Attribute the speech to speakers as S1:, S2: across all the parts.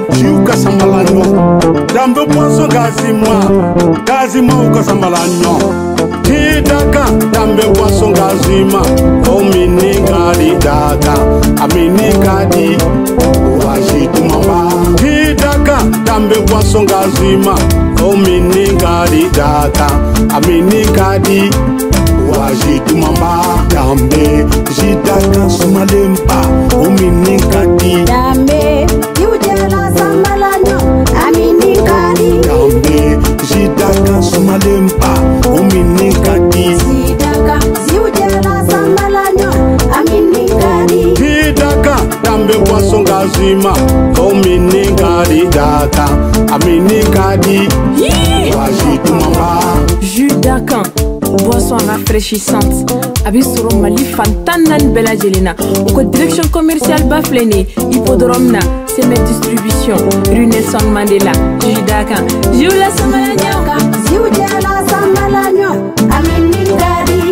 S1: Jiuka sambalanyo Dambe poisson gazima uka sambalanyo Tidaka dambe poisson gazima O mini gadi daka Amini gadi Wajitu mama Tidaka dambe poisson gazima O mini gadi daka Amini gadi Wajitu mama Dambe jidaka sumalempa O mini gadi
S2: Dambe Yujela sambalanyo Amini gadi
S1: Dambe jidaka sumalempa O mini gadi
S2: Sidaka Yujela sambalanyo Amini gadi
S1: Tidaka dambe poisson gazima O mini gadi daka Amini gadi Wajitu mama
S3: Judakan, boisson rafraîchissante. Abisoro Mali Fantanan Bella Jelena. Au direction commerciale Baflene, Hippodrome na, Semet Distribution, rue Nelson Mandela. Judakan, Jula Samalanya,
S2: Yujela sambalanyo Amini gadi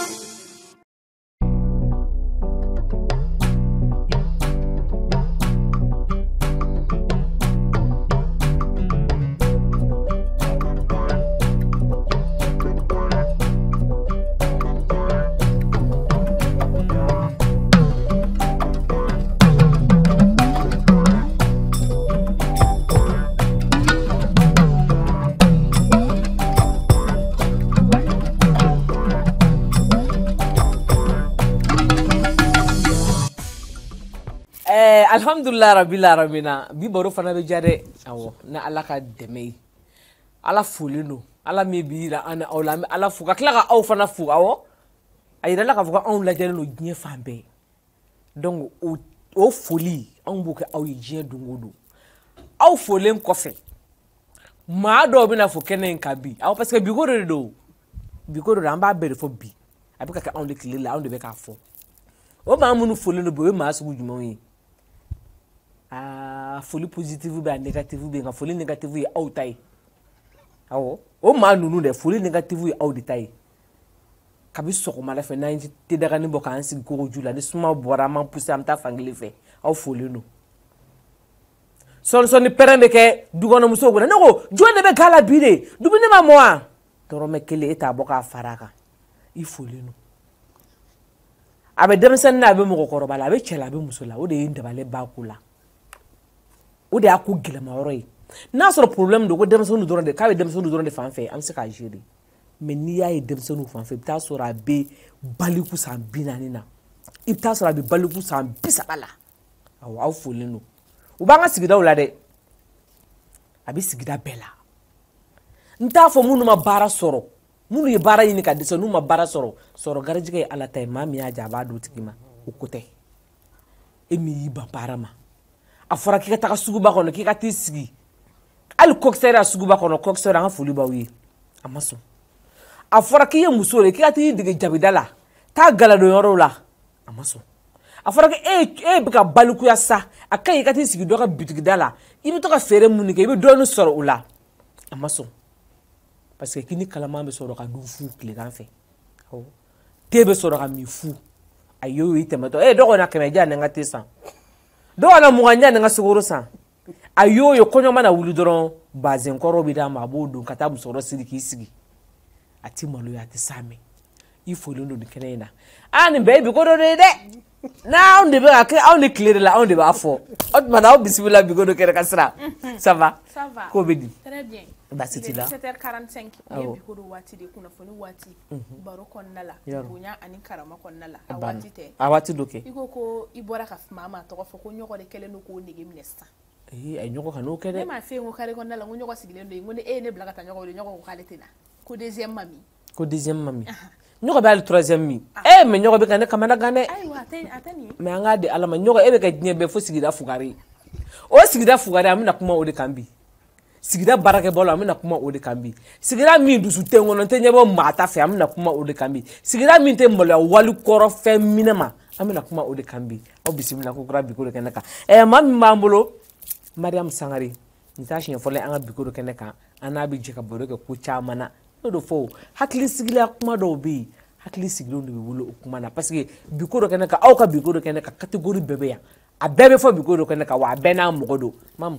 S4: Alhamdulillah rabbil alamin bi baro fana be jare awo na ala ka deme ala fulino ala me bira ana awla ala fu ka kla ka aw fana fu awo ayira la ka fu ka on la jare no dien fambe donc o foli on bu ka aw dien dungodo aw folen kofe ma do bi na fu kenen ka bi aw parce que bi ko do amba bere fo bi abi ka on le kile la on de be ka fo o ma munu folino bo ma su jumon yi folie positive ou négative ou bien folie négative est out taille. Awo, o ma nunu de folie négative est out taille. Kabi soko mala fe na te daga ni boka ansi ko jula de suma bora man pousser am ta fangile fe. Aw folie no. Son ni perembe ke dugono muso go na ko jone be kala bide. Dubine ma moa. Toro me kele eta boka faraka. I folie no. Abe demsen na be mo ko korobala be chela be musola o de yinde bale bakula. O de aku gilema oroy na soro problème do ko dem sonu doron de ka be dem sonu doron de fanfe am se ka jeri mais ni ya e dem sonu fanfe ta soro be baliku san binani na ipta soro be baliku san bisabala aw folino u banga sigida wala de abi sigida bela nta fo munu ma bara soro munu ye bara yini ka de sonu ma bara soro garajige ala tay mami ya jaba do tigima o kote emi yiba parama afora kika taka suguba kono kika tisigi al koksera suguba kono koksera nga foli bawi amaso afora kiye musole kika ti dige jabidala ta galado yoro la amaso afora ke bika baluku ya sa akai kika tisigi doka bitigidala ibi to ka fere munike ibi do no soro ula amaso parce que kini kalama be soro ka du fu kle kan fe o tebe soro ka mi fu ayo itemato dogo na kemeja na ngatesa do ana muganya nga siguru san ayo yo konyo mana wuli doron bazen koro bi da ma bodu kata musoro siriki sigi ati malu ya tisame ifolo ndo kenena ani baby ko do de na on de ba ke on de clear la on de ba fo ot mana bismillah bi go do kere kasra ça va ko be di
S3: très bien.
S4: Bah c'était là
S3: 7h45 yebi ko do wati de kuna foni wati baro konnala bunya ani karama konnala awati te
S4: awati doke
S3: iko ko ibora ka mama to ko ko nyoko de kele no ko nigi minesta
S4: ay nyoko kanu kede
S3: ma fe ngo kare konnala ngo nyoko sigile ndo ngone ne blaga ta nyoko de nyoko ko kaletina ko deuxième mami nyoko ba le troisième mi mais nyoko be kan kamana gane ay wa atani
S4: mais anga de alama nyoko ebe ka dine be fo sigida fugari o sigida fugari amina kuma o de kambi sigida barake bolo amina kuma o de kambi sigira mi dusu tengo no tenye bo mata fe amina kuma o de kambi sigira mi te mbolo walu koro fe minema amina kuma o de kambi o bisimila ko grabi ko de kenaka mami mambolo Mariam Sangari nitashi nyefole anga bikoro keneka anabi jeka boroke ku chamana no fo hakli sigila kuma do bi hakli sigilo ndo bibulo kuma na parce que bikoro keneka au ka bikoro keneka catégorie bébé ya a bébé fo bikoro keneka wa bena mogodo mam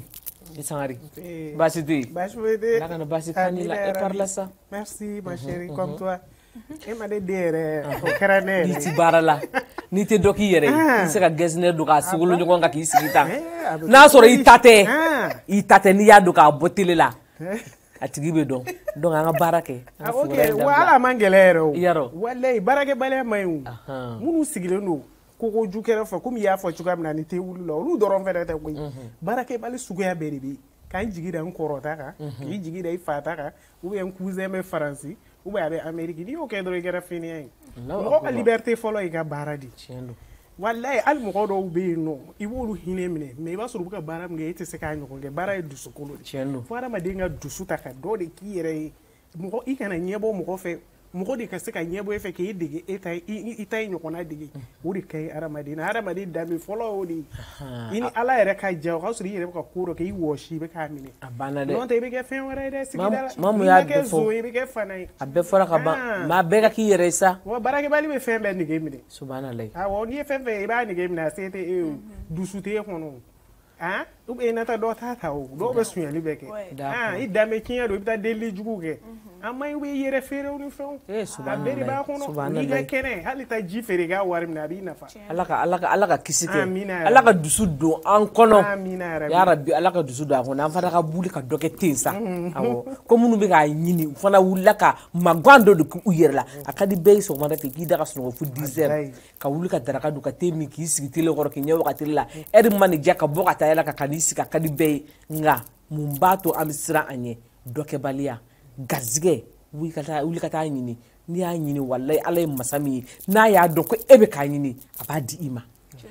S4: Sangari. Basi tu.
S5: Là,
S4: on a basi Kanila. Et par là ça.
S5: Merci, ma chérie, comme toi. Et m'a dit au crâne.
S4: Ni ti barala. Ni te doki yere. Ni se ka gesner do ka sugulu ni gonga ki sigita. Na soro itate. Itate ni ya do ka botile la. Atigi be don. Donc anga barake.
S5: OK, wala mangelero.
S4: Yaro.
S5: Wallahi barake bale mayu. Munu sigile no. Koko jukera fa comme ya fa chuka mna ni te wulu la. Olu doron fere ta koy. Barake bale suguya beribi. Kan jigi da nkorota ka. Ki jigi da ifata ka. Ou bien cousin me français. Ou bien avec Amérique, il dit ok, donc il y a fini. La liberté follow il y a baradi. Wallahi al moko do be no. I wolu hinemne, mais ba suru ka baram nge ite se ka nyoko nge bara e dusu kolo. Fara ma dinga dusu ta ka do de ki yere moko I kana nyebo moko fe moko de ka se ka nyebo fe ke dige ita nyoko na dige. Wuri kai aramadi dami follow di. Ini ala yere ka jaw ka suru yere ka kuro ke I woshi be ka mine.
S4: Abana de.
S5: Non te be ke fen wara de sigida.
S4: Mamu ya be fo.
S5: Be ke fanai.
S4: Abbe fora ka ba. Ma be ka ki yere sa.
S5: Wa barake bali be fen be nige mine.
S4: Subhanallah.
S5: Ah wo ni fen fe ba nige mine sete e dusu te hono. Ah, ou be nata do tata o. Do be sunya li be ke. Ah, I dame kinya do bita deli jugu ke. Ama we yere fere onu fon. Aberi ba hono. Ni ga kene halita ji fere ga warim na bi nafa.
S4: Alaka kisike. Alaka dusu do an kono. Ya rabbi alaka dusu do an kono. An fana ka buli ka doke tensa. Awo. Ko munu be ka nyini fana wulaka magwando do ku yerla. Akadi be so manda ke ki daga so fu 10h. Ka wuli ka daraka do ka temi ki sigi tele goro ke nyawo ka tele eri mani jaka boka ta yala ka kanisi ka kadi be nga mumbato amisra anye doke balia. Gazige wuli kata nyini ni ya nyini wallahi alay masami na ya don ko ebe ka nyini abadi ima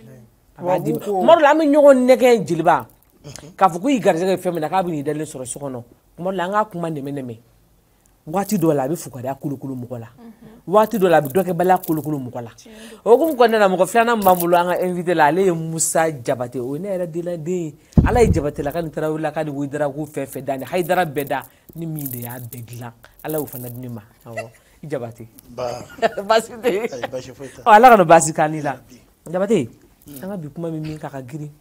S4: abadi mor la mi nyogon nege jilba ka fu ko yi gazige femi na ka bi ni dalen soro sokono mor la nga kuma neme wati do la bi fu ka da kulukulu mukola wati do la bi doke bala kulukulu mukola o kum ko na mo ko fiana mamulo nga invité la le Musa Jabate o ne era dila de ala Jabate la kan tarawula kan widara ku fefe dani haydara beda ni mi de ya begla ala u fana dinima awo Jabate ba basite ay bashi foita ala kan basi kanila Jabate anga bi kuma mi ka giri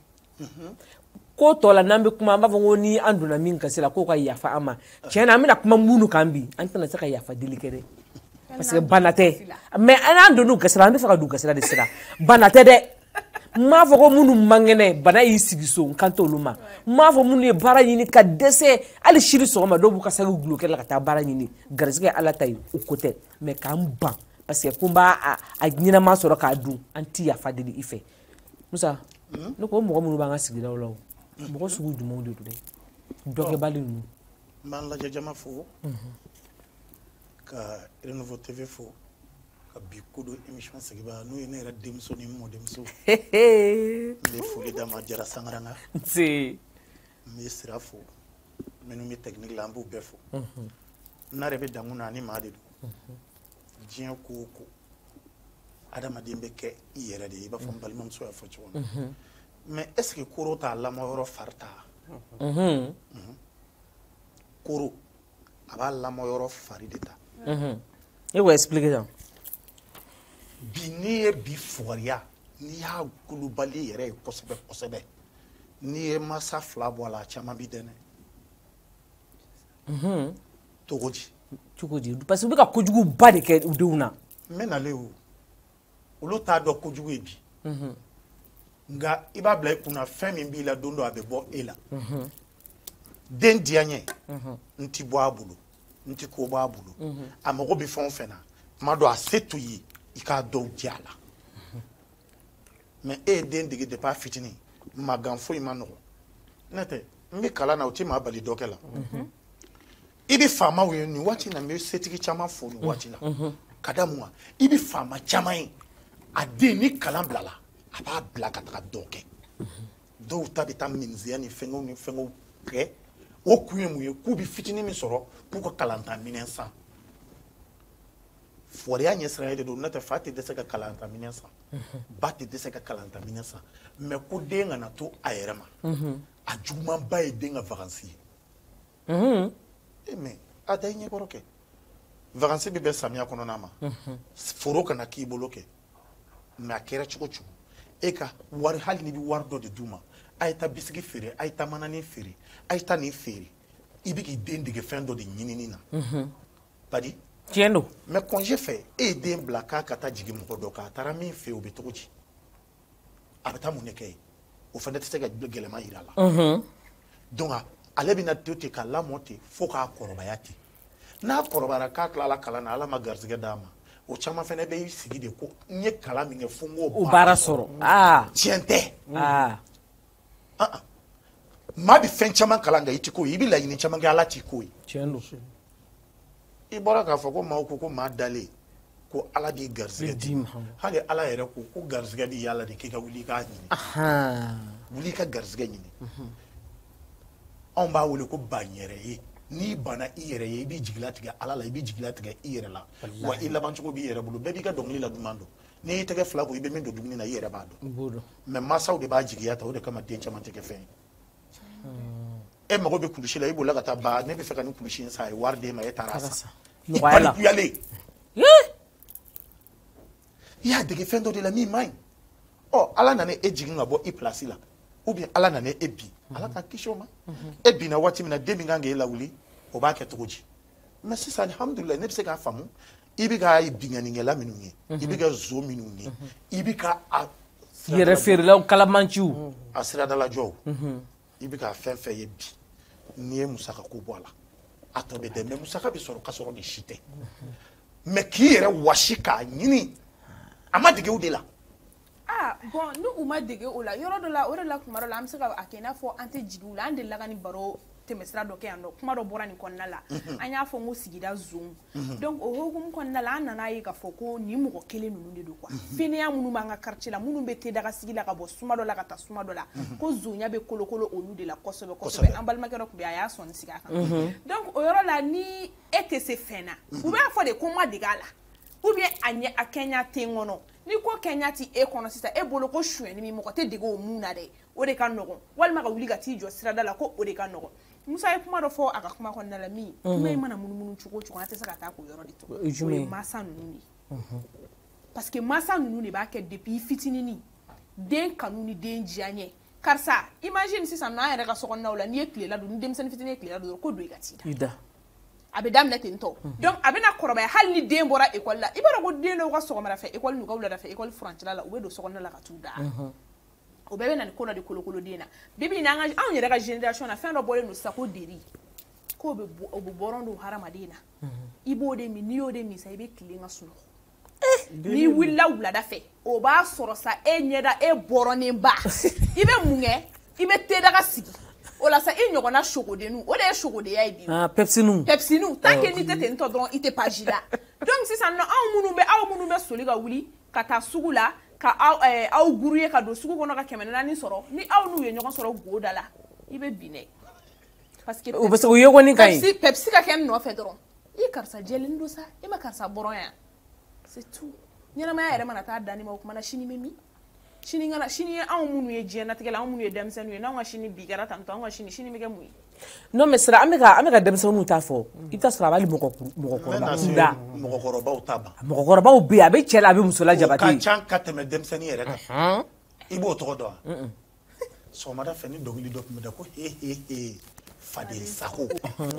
S4: ko tola nambe kuma ba ngoni anduna min kasila ko ka yafa ama chena amina kuma munu kambi antana saka yafa dilikere parce que banate mais ana ndonu kasila ambe faka du kasila de sira banate de ma fo ko munu mangene bana yi sigiso kanto luma ma fo munu e bara yini ka dese ali shiri so ma do bu ka sagu glo kala ka ta bara yini garsike ala tay o côté mais kam ban parce que kumba a nyina ma soro ka du anti yafa de ife Musa no ko mo munu ba nga sigira lawo Boko sugu jumo de today. Doke bali nu.
S6: Man la jama fo. Ka Renouveau TV fo. Ka bi kudo émission segiba no ene ra demso ni mo demso. Le fo le dama jara sangaranga.
S4: Si.
S6: Mi sira fo. Menu mi technique lambu be fo. Na rebe danguna ni ma de do. Jien ko ko. Adama dimbe ke yere de ba fo balmam so ya fo ci won. Mais est-ce que Koro ta lamoro farta? Koro aba lamoro farideta.
S4: Et vous expliquez ça.
S6: Bini bi foria ni ha globali yere kosebe. Ni masa flabo la chama bidene. Togoji.
S4: Togoji. Parce que vous avez kojugu ba de ke uduna.
S6: Menale o. Olo ta do kojugu ebi. Nga iba bla kuna femi bi la dondo abebo ela den dianye nti bo abulu nti ko bo abulu amago bi fon fena mado asetu yi ika do diala mais den digi de pas fitini maganfo imano nete mbi kala na uti ma bali dokela ibi fama we ni wati na me setiki chama fo ni wati na kadamwa ibi fama chama ade ni kala blala aba blaka ta doke do tabi tam minzia ni fengo ke o kuemu ye ku bi fitini mi soro pour ko kalanta minensa foria nyesra de do nata fati de seka kalanta minensa bati de seka kalanta minensa me ku denga na to ayerema ajuma bae denga vacancy me adanye koroke vacancy bi be samia kono nama foro kana ki boloke me akera chukochu eka war hali ni bi war do de duma a ye taa bisigi feere a ye taa mananin feere a ye taa nin feere i bɛ k'i den dege fɛn dɔ de ɲinini na badi
S4: tiɲɛ don
S6: mais congé fɛ e ye den bila k'a ka taa jigin mɔgɔ dɔ kan a taara min fɛ o bɛ cogo di a bɛ taa mun de kɛ yen o fana tɛ se ka gɛlɛma yira a la donc ale bɛna to ten ka lamɔ ten fo k'a kɔrɔbaya ten n'a kɔrɔbayara k'a tilala kalan na ala ma garisɛgɛ d'a ma o caman fana bɛ i sigi de ko n ye kalan min kɛ fo n k'o
S4: baara sɔrɔ
S6: tiɲɛ tɛ maa bɛ fɛn caman kalan nka i tɛ k'o ye i bɛ laɲini caman kɛ ala t'i k'o ye
S4: tiɲɛ don
S6: i bɔra k'a fɔ ko maaw ko ko maa dalen ko ala de ye garisɛgɛ di hali ala yɛrɛ ko garisɛgɛ di yala de k'i ka wuli i k'a ɲini wuli i ka garisɛgɛ ɲini anw b'a wele ko baɲɛrɛ ye n'i banna i yɛrɛ ye i b'i jigila tigɛ ala la i b'i jigila tigɛ i yɛrɛ la wa i labancogo b'i yɛrɛ bolo bɛɛ b'i ka dɔnkili la duman dɔn n'i y'i tɛgɛ fila ko i bɛ min don dumuni na i yɛrɛ b'a dɔn mais mansaw de b'a jigiya ta o de kama den caman tɛ kɛ fɛn ye e mago bɛ kulusi la i bolila ka taa ba ne bɛ fɛ ka nin kulusi in san a ye wari d'e ma e taara san i balikuyalen i y'a dege fɛn dɔ de la min man ɲi ɔ ala nana e jigin ka bɔ i pilasi la ou bien ala nana e bin ala ka kisi o ma e binna waati min na den min kan k'e lawuli o b'a kɛ cogo di mais sisan alhamdulilayi ne bɛ se k'a faamu i bɛ ka bingannikɛla minnu ye i bɛ ka zo minnu ye i bɛ ka
S4: yɛrɛ feerelaw kalamanciw
S6: a siradalajɔw i bɛ ka fɛn fɛn ye bi n'i ye musaka ko bɔ a la a tɔ bɛ dɛ mais musaka bɛ sɔrɔ ka sɔrɔ de si tɛ mais k'i yɛrɛ wasi k'a ɲini a ma dege o de la
S7: bon ni u ma dege o la yɔrɔ dɔ la o de la kuma dɔ la an bɛ se ka a kɛ i n'a fɔ an tɛ jigi u la an delila ka nin baro tɛmɛsira dɔ kɛ yan nɔ kuma dɔ bɔra nin kɔnɔna la an y'a fɔ n ko sigida zone donc o hukumu kɔnɔna la an nana ye k'a fɔ ko nin mɔgɔ kelen ninnu de don quoi fɛnɛya minnu b'an ka quartier la minnu bɛ tedaga sigi la ka bɔ suma dɔ la ka taa suma dɔ la ko zonya bɛ kolokolo olu de la kosɛbɛ kosɛbɛ an balimakɛ dɔ tun bɛ a y'a sɔnni sigi a kan donc o yɔrɔ la ni e tɛ se fɛn na u b'a fɔ de ko n ma dege a la ou bien a kɛɲa tɛ n kɔnɔ ni ko kɛɲa tɛ e kɔnɔ sisan e bolo ko suyɛnni min mɔgɔ tɛ dege o mun na dɛ o de ka nɔgɔn walima ka wuli ka t'i jɔ sirada la ko o de ka nɔgɔn musa ye kuma dɔ fɔ a ka kuma kɔnɔna la min kuma in mana munumunu cogo o cogo an tɛ se ka taa k'o yɔrɔ de to o ye mansa ninnu de parce que mansa ninnu de b'a kɛ depuis i fitinini den kanu ni den diya ɲɛ karisa imagine sisan n'an yɛrɛ ka sokɔnɔnaw la n'i ye tilela don ni denmisɛnnin fitinin ye tilela don ko don i ka t'i da a bɛ daminɛ ten tɔ donc a bɛna kɔrɔbaya hali ni den bɔra école la i b'a dɔn ko den dɔw ka sɔgɔmada fɛ école n'u ka wulada fɛ école furancɛla la u bɛ don sokɔnɔna la ka t'u da o bɛɛ bɛ na ni ko dɔ de kolokoloden na bibi in na anw yɛrɛ ka génération na fɛn dɔ bɔlen don sisan ko deri k'o bɛ bɔrɔn don hadamaden na i b'o de min n'i y'o de min sa i bɛ tilen ka sunɔgɔ n'i wulila wulada fɛ o b'a sɔrɔ sa e ɲɛda e bɔrɔnenba i bɛ mun kɛ i bɛ tedaga sigi o la sa i ɲɔgɔnna sogodenninw o de ye sogodeya ye bi
S4: pepsiniw
S7: tant que n'i tɛ ten tɔ dɔrɔn i tɛ page la donc sisan nɔ aw minnu bɛ soli ka wuli ka taa sugu la ka aw guru ye ka don sugu kɔnɔ ka 400 sɔrɔ ni aw n'u ye ɲɔgɔn sɔrɔ goda la i bɛ bin dɛ parce que
S4: o bɛ se o ye kɔni ka ɲi
S7: pepsi ka kɛ n nɔfɛ dɔrɔn i karisa jɛlen don sa i ma karisa bɔrɔn yan c'est tout ɲɛnamaya yɛrɛ mana taa danni ma o kuma na sini bɛ min sini ye anw minnu ye diɲɛlatigɛ la anw minnu ye denmisɛnninw ye n'anw ka sini bi kɛra tantɔ anw ka sini bɛ kɛ mun ye
S4: non mais sira an bɛ ka denmisɛnninw ta fɔ i bɛ taa sɔrɔ a b'ali mɔgɔkɔrɔbaw kunda
S6: mɔgɔkɔrɔbaw ta ban
S4: mɔgɔkɔrɔbaw bɛ yen a bɛ cɛ la a bɛ muso la jabate
S6: o ka ca ka tɛmɛ denmisɛnnin yɛrɛ kan i b'o tɔgɔ dɔn wa sɔgɔmada fɛ ni dɔnkili dɔ tun bɛ da ko he faden sago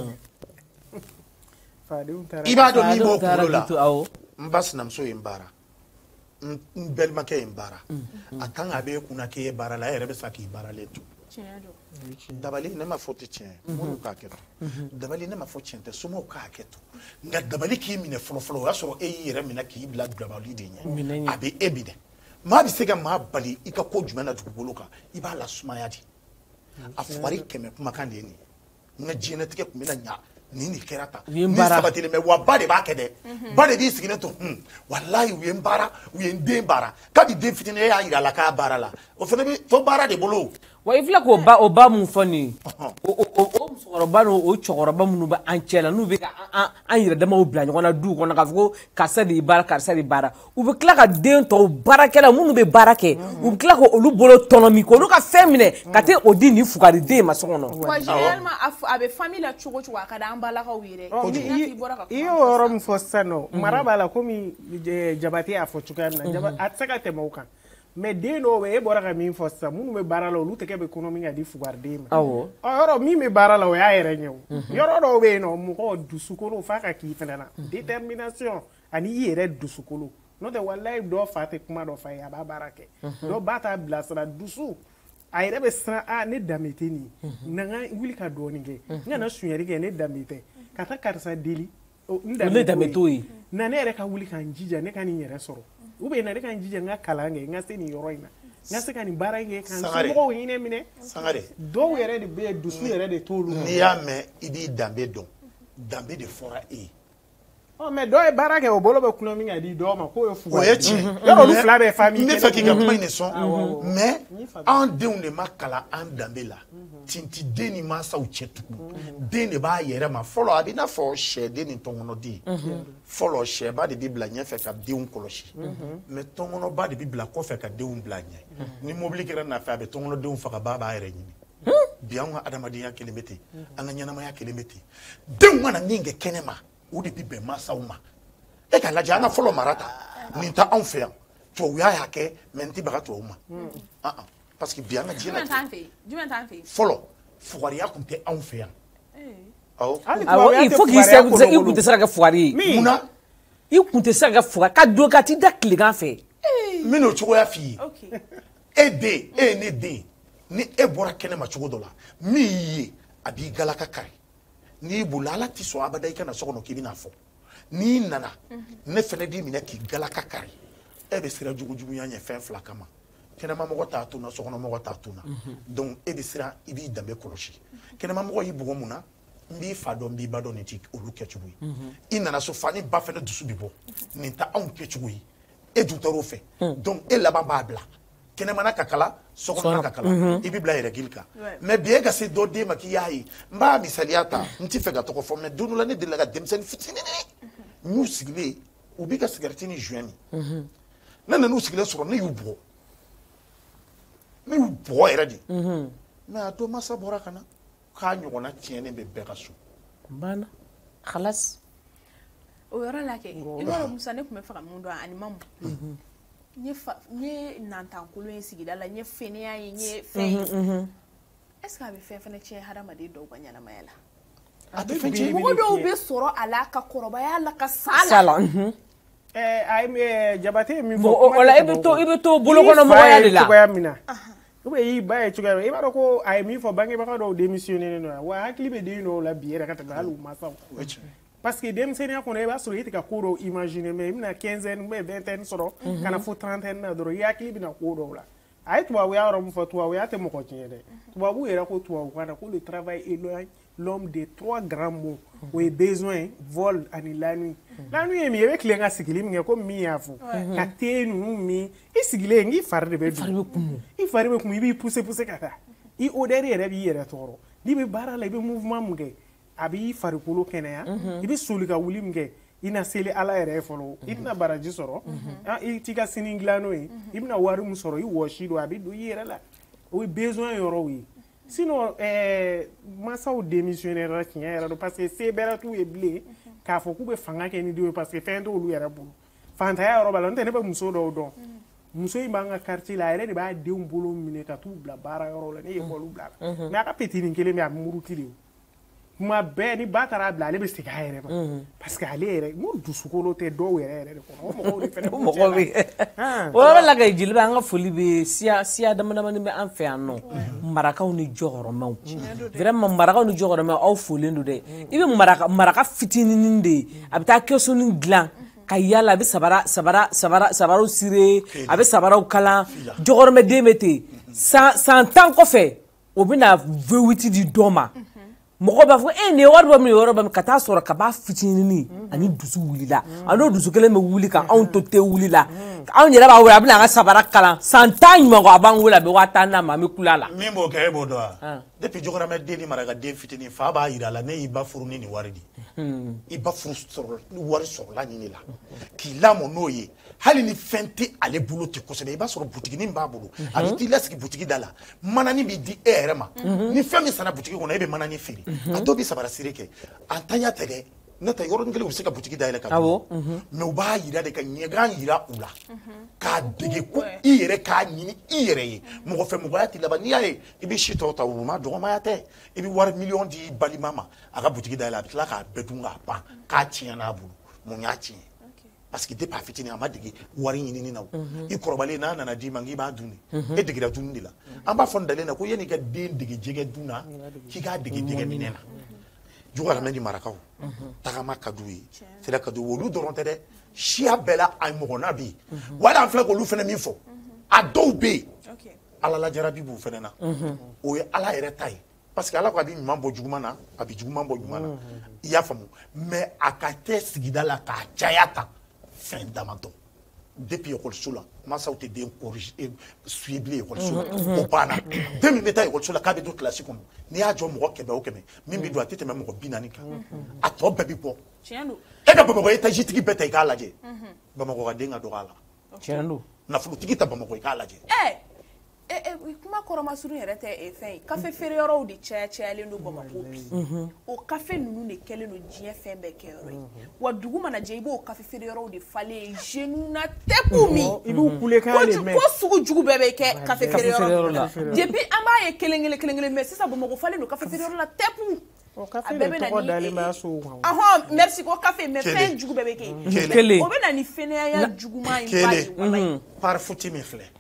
S6: i b'a dɔn min b'o kunkolo la n ba sinamuso ye n baara n balimakɛ ye n baara a kan a bɛ kunna k'e ye baara la e yɛrɛ bɛ sa k'i baaralen to dabali ne ma fɔ tɛ tiɲɛ mɔgɔw k'a kɛ to dabali ne ma fɔ tiɲɛ tɛ somɔgɔw k'a kɛ to nka dabali k'i minɛ fɔlɔfɔlɔ o y'a sɔrɔ e y'i yɛrɛ minɛ k'i bila dabali de ɲɛ a bɛ e minɛ maa bɛ se ka maa bali i ka ko jumɛn na dugukolo kan i b'a lasumaya de a fugari 100 kumakan de ye nin ye n ka diɲɛlatigɛ tun bɛna ɲa nin de kɛra tan ni sabatilen bɛ wa ba de b'a kɛ dɛ ba de b'i sigilen to walayi u ye n baara u ye n den baara kabi den fitinin e y'a yira a la k'a baara la o fana bɛ to baara de bolo
S4: wa i filɛ k'o ba mun fɔ nin ye o musokɔrɔba n'o cɛkɔrɔba minnu bɛ an cɛ la n'u bɛ ka an yɛrɛ damaw bila ɲɔgɔn na du kɔnɔ k'a fɔ ko karisa de baara karisa de baara u bɛ tila ka den tɔw baarakɛla minnu bɛ baara kɛ u bɛ tila k'olu bolo tɔnɔ min k'olu ka fɛn minɛ ka taa o di nin fugari den ma so kɔnɔ.
S7: wa généralement a bɛ famille la cogo cogo a ka di an balakaw yɛrɛ.
S5: i y'o yɔrɔ min fɔ sisan nɔ mara b'a la komi jabate y'a fɔ cogoya min na a tɛ se ka tɛmɛ o kan mais den dɔw bɛ e bɔra ka min fɔ sisan minnu bɛ baara la olu tɛgɛ bɛ kɔnɔ min ka di fugariden ma yɔrɔ min bɛ baara la o y'a yɛrɛ ɲɛ o yɔrɔ dɔw bɛ yen nɔ mɔgɔ dusukolo f'a ka k'i fɛnɛ na détermination ani i yɛrɛ dusukolo n'o tɛ walayi dɔ fa tɛ kuma dɔ fa ye a b'a baara kɛ dɔ ba t'a bilasira dusu a yɛrɛ bɛ siran ne danbe tɛ nin ye na n ka wuli ka dɔɔnin kɛ n kana suɲɛli kɛ ne danbe tɛ ka taa karisa deli
S4: ne danbe t'o ye
S5: na ne yɛrɛ ka wuli ka n jija ne ka nin yɛrɛ sɔrɔ ou bien na ne ka n jija n ka kalan kɛ n ka se nin yɔrɔ in na n ka se ka nin baara in kɛ ka n somɔgɔw hinɛ minɛ dɔw yɛrɛ de bɛ yen dusu yɛrɛ de t'olu
S6: n'i y'a mɛn i b'i danbe dɔn danbe de fɔra e ye
S5: mais dɔw ye baara kɛ o bolo bɛ kulon min ka di dɔw ma k'o ye fuga
S6: o ye tiɲɛ
S5: yɔrɔ olu fila bɛɛ famille
S6: ne fɛ k'i ka kuma in de sɔn mais an denw de ma kalan an danbe la tinti den ni mansaw cɛ tugun den de b'a yɛrɛ ma fɔlɔ a bɛ n'a fɔ sɛden ni tɔnkɔnɔden fɔlɔ sɛba de bɛ bila ɲɛfɛ ka denw kɔlɔsi mais tɔnkɔnɔba de bɛ bila kɔfɛ ka denw bila ɲɛ ni mobili kɛra nafɛ a bɛ tɔnkɔnɔdenw faga ba b'a yɛrɛ ɲini bi an ka adamadenya kelen bɛ ten an ka ɲɛnamaya kelen bɛ ten denw mana min kɛ kɛnɛ ma o de bɛ bɛn mansaw ma e ka lajɛ an ka fɔlɔ mara ta nin tɛ anw fɛ yan tubabuya y'a kɛ mɛ n tɛ baga tubabu ma parce que bi an ka diɲɛ latigɛ fɔlɔ fugariya tun tɛ anw fɛ yan
S4: il faut qu'il sait i kun tɛ se ka kɛ fugari ye
S6: munna
S4: i kun tɛ se ka kɛ fugari ka don ka t'i da tilegan fɛ
S6: n bɛn'o cogoya f'i ye e den e ye ne den ni e bɔra kɛnɛ ma cogo dɔ la min y'i ye a b'i galaka kari n'i bolila ala tɛ sɔn abada i kana so kɔnɔ k'i bɛna fɔ n'i nana ne fɛnɛ b'i minɛ k'i galaka kari e bɛ siran jugujuguya ɲɛ fɛn fila kama kɛnɛma mɔgɔ t'a to n na sokɔnɔ mɔgɔ t'a to n na donc e bɛ siran i b'i danbe kɔlɔsi kɛnɛma mɔgɔ y'i bugɔ mun na n b'i fa dɔn n b'i ba dɔn nin tɛ olu kɛcogo ye i nana so fa ni ba fɛnɛ dusu bɛ bɔ nin tɛ anw kɛcogo ye e dun taar'o fɛ donc e laban b'a bila kɛnɛmana ka kala sokɔnɔna ka kala i bɛ bila yɛrɛ gili kan mais bi e ka se dɔ den ma k'i y'a ye n b'a misaliya ta n tɛ fɛ ka tɔgɔ fɔ mais don dɔ la ne delila ka denmisɛnnin fitinin n y'u sigilen u b'i ka sigarɛti ni joint min ne nan'u sigilen sɔrɔ ne y'u bugɔ yɛrɛ de mais a don masa bɔra ka na k'a ɲɔgɔnna tiɲɛnen bɛ bɛɛ ka so
S4: banna khalas
S7: o yɔrɔ la kɛ i b'a dɔn Musa ne tun bɛ fɛ ka mun dɔn ani mamu n ye nantankolon ye sigida la n ye fɛnɛya ye n ye fɛn ye est ce que a bɛ fɛn fɛnɛ tiɲɛ hadamaden dɔw ka ɲɛnamaya la
S6: a bɛ fɛn tiɲɛ
S7: mɔgɔ dɔw bɛ sɔrɔ a la ka kɔrɔbaya la ka sa la
S5: Jabate ye min fɔ
S4: o la i bɛ to bolokɔnɔmɔgɔya de la
S5: cogoya min na ou bien i ba ye cogoya min na i b'a dɔn ko a ye min fɔ bangebaga dɔw démissionné don wa hakili bɛ den dɔw la bi yɛrɛ ka tɛmɛ hali u mansaw parce que denmisɛnninya kɔnɔ i b'a sɔrɔ i tɛ ka ko dɔw imaginer mais i bɛna quinzaine ou bien vingtaine sɔrɔ ka na fo trentaine na dɔrɔn i hakili bɛna ko dɔw la a ye tubabuya yɔrɔ min fɔ tubabuya tɛ mɔgɔ tiɲɛ dɛ tubabu yɛrɛ ko tubabukan na ko le travail éloigne l'homme de trois grands mots o ye besoin vol ani la nuit la nuit ye min ye i bɛ tilen ka sigili min kɛ komi min y'a fɔ ka te ninnu min i sigilen i fari de bɛ dun i fari bɛ kumu i b'i pousser ka taa i odeur yɛrɛ b'i yɛrɛ tɔɔrɔ n'i bɛ baara la i bɛ mouvement mun kɛ a b'i farikolo kɛnɛya i bɛ soli ka wuli min kɛ i na seli ala yɛrɛ ye fɔlɔ i tɛna baraji sɔrɔ i t'i ka sini dilan n'o ye i bɛna wari min sɔrɔ i wɔsi don a bɛ don i yɛrɛ la o ye besoin yɔrɔw ye sinon mansaw démissionnaire la tiɲɛ yɛrɛ don parce que se bɛrɛ t'u ye bilen k'a fɔ k'u bɛ fanga kɛ ni denw ye parce que fɛn t'olu yɛrɛ bolo fantanya yɔrɔ b'a la n'o tɛ ne bɛ muso dɔw dɔn muso in b'an ka quartier la a yɛrɛ de b'a denw bolo minɛ ka t'u bila baara yɔrɔ la ne ye école bila la mais a ka petinin kelen bɛ a bɛ muruti de kuma bɛɛ ni ba taara bila ale bɛ segin a yɛrɛ ma parce que ale yɛrɛ n'o dusukolo tɛ dɔw yɛrɛ de kɔnɔ o mɔgɔw de fɛnɛ
S4: o mɔgɔ bɛ o yɔrɔ la ka jeli bɛ an ka foli bɛ siya damadamani bɛ an fɛ yan nɔ marakaw ni jɔhɔrɔmaw vraiment marakaw ni jɔhɔrɔmaw aw folen don dɛ i bɛ maraka fitininin de ye a bɛ taa kɛsɔni dilan ka yala a bɛ sabaraw sire a bɛ sabaraw kalan jɔhɔrɔmɛden bɛ ten san 10 kɔfɛ o bɛna V8 di dɔ ma mɔgɔ b'a fɔ nin ye wari bɔ min yɔrɔ bɛ ka taa sɔrɔ kaba fitininin ani dusu wulila a n'o dusu kelen bɛ wuli ka anw to te wulila anw yɛrɛ b'a wele a bɛna an ka sabara kalan san 10 ɲuman kɔ a b'an wele a bɛ 10,000 n'a ma an bɛ kula la
S6: min b'o kɛ e b'o dɔn wa depuis jɔkɔrɔmɛden ni marakaden fitinin fa b'a yira a la ne y'i ba furu ni nin wari de i ba furu sɔrɔ wari sɔrɔla ɲini la k'i lamɔ n'o ye hali ni fɛn tɛ ale bolo ten kosɛbɛ i b'a sɔrɔ butiginin b'a bolo a bɛ t'i lasigi butigi da la manani bɛ di e yɛrɛ ma ni fɛn min sanna butigi kɔnɔ e bɛ manani feere a dɔw bɛ sabara sire kɛ a ntanya tɛ dɛ ne tɛ yɔrɔnin kelen u bɛ se ka butigi dayɛlɛ ka mais u b'a yira de ka ɲɛgan yira u la k'a dege ko i yɛrɛ k'a ɲini i yɛrɛ ye mɔgɔ fɛ mɔgɔya tɛ laban n'i y'a ye i bɛ si tɔw ta u ma dɔgɔmaya tɛ i bɛ wari miliyɔn di i balima ma a ka butigi dayɛlɛ a bɛ tila k'a bɛɛ dun k'a ban k'a tiɲɛ n'a bolo mun y'a tiɲɛ parce que depuis a fitinin a ma dege wari ɲinini na i kɔrɔbalen n'a nana d'i ma k'i b'a dun de e degera dunni de la an b'a fɔ n dalen na ko yan'i ka den dege jɛgɛ dun na k'i k'a dege jɛgɛ minɛ na jugalamɛ ni marakaw tagama ka d'u ye sira ka d'u ye olu dɔrɔn tɛ dɛ siya bɛɛ la a ɲɔgɔnna bɛ yen wala an filɛ k'olu fana min fɔ a dɔw bɛ yen ala lajarabi b'u fana na o ye ala yɛrɛ ta ye parce que ala ko a bɛ ɲuman bɔ juguman na a bɛ juguman bɔ ɲuman na i y'a faamu mais a ka kɛ sigida la k'a caya ta fɛn damadɔ depuis école la mansaw tɛ den suye bilen école la o banna den min bɛ taa école la k'a bɛ don kilasi kɔnɔ n'i y'a jɔ mɔgɔ 100 o 100 min bɛ don a tɛ tɛmɛ mɔgɔ 40 kan a tɔ bɛɛ bɛ bɔ e ka bamakɔ étage tigi bɛɛ ta i k'a lajɛ bamakɔ ka den ka dɔgɔ a la
S4: tiɲɛ don
S6: nafolotigi ta bamakɔ i k'a lajɛ
S7: kuma kɔrɔmasuru yɛrɛ tɛ fɛn ye kafe feere yɔrɔw de cayalen don Bamako bi o kafe ninnu de kɛlen don diɲɛ fɛn bɛɛ kɛyɔrɔ ye wa dugu mana jɛ i b'o kafe feere yɔrɔw de falen jeunes na tɛpu min
S5: i b'u kulekan de mɛn
S7: ko sugu jugu bɛɛ bɛ kɛ kafe feere yɔrɔ la depuis an b'a ye kelen kelen mais sisan Bamako falen don kafe feere yɔrɔ la tɛpu
S5: a bɛɛ bɛ tɔgɔ dalen b'a sow kan
S7: merci ko kafe mais fɛn jugu bɛɛ bɛ kɛ o bɛ na ni fɛnɛya juguman in ba ye walayi
S6: par fouti min filɛ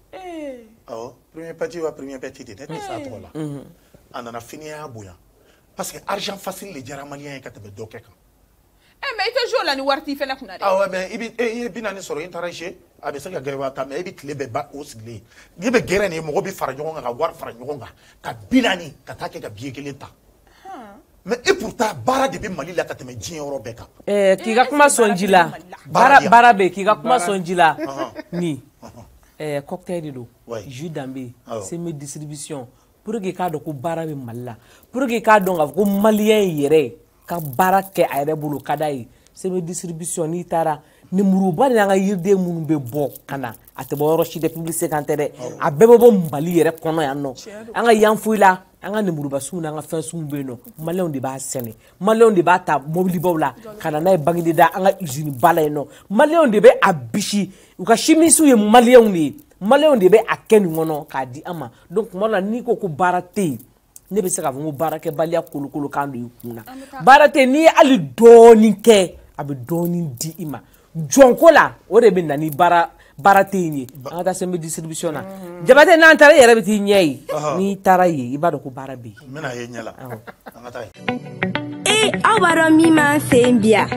S6: premier parti wa premier parti de tɛ sa tɔgɔ la a nana finiya bonya parce que argent facile le diyara maliyɛn ye ka tɛmɛ dɔ kɛ kan
S7: mais i tɛ jouer la ni wari t'i fɛnɛ kunna dɛ
S6: awɔ mais i ye 40 sɔrɔ i taara jouer a bɛ se ka gɛrɛ 1000 mais i bɛ tile bɛɛ ban o sigilen n'i bɛ gɛrɛ nin ye mɔgɔ bɛ fara ɲɔgɔn kan ka wari fara ɲɔgɔn kan ka 40 ka taa kɛ ka billet kelen ta mais et pourtant baara de bɛ Mali la ka tɛmɛ diɲɛ yɔrɔ bɛɛ kan
S3: k'i ka kuma sɔn ji la baara bɛ k'i ka kuma sɔn ji la ni cocktail de don jus danbe semi distribution pour que k'a dɔn ko baara bɛ Mali la pour que k'a dɔn k'a fɔ ko maliyɛn yɛrɛ ka baara kɛ a yɛrɛ bolo ka d'a ye semi distribution n'i taara nemuruba de y'an ka yiriden minnu bɛ bɔ ka na a tɛ bɔ yɔrɔ si tɛ publicité kan tɛ dɛ a bɛɛ bɛ bɔ Mali yɛrɛ kɔnɔ yan nɔ an ka yanfoyi la an ka nemurubasuw n'an ka fɛn sugu bɛ yen nɔ maliyɛnw de b'a sɛnɛ maliyɛnw de b'a ta mobilibaw la ka na n'a ye Bagineda an ka usine ba la yen nɔ maliyɛnw de bɛ a bisi u ka chimisiw ye maliyɛnw de ye maliyɛnw de bɛ a kɛ nin kɔnɔ k'a di an ma donc tuma dɔ la n'i ko ko baara tɛ yen ne bɛ se k'a fɔ ko baarakɛbaliya kolokolo kan don i kun na baara tɛ yen n'i ye hali dɔɔnin kɛ a bɛ dɔɔnin di i ma jɔnko la o de bɛ na ni baara tɛ yen ye an ka taa semi distribution na Jabate n'an taara i yɛrɛ bɛ t'i ɲɛ ye n'i taara yen i b'a dɔn ko baara bɛ yen
S6: n bɛna ye ɲɛ la an ka taa yen
S8: aw b'a dɔn min m'an fɛ yen bi yan